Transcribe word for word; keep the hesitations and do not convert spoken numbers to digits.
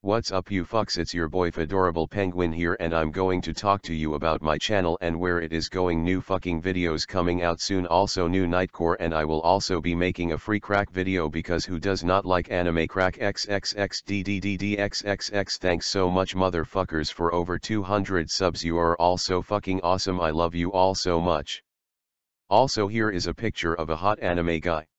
What's up you fucks, it's your boy Fedorable Penguin here, and I'm going to talk to you about my channel and where it is going. New fucking videos coming out soon, also new Nightcore, and I will also be making a free crack video because who does not like anime crack. XXXDDDDXXX. Thanks so much motherfuckers for over two hundred subs, you are all so fucking awesome, I love you all so much. Also here is a picture of a hot anime guy.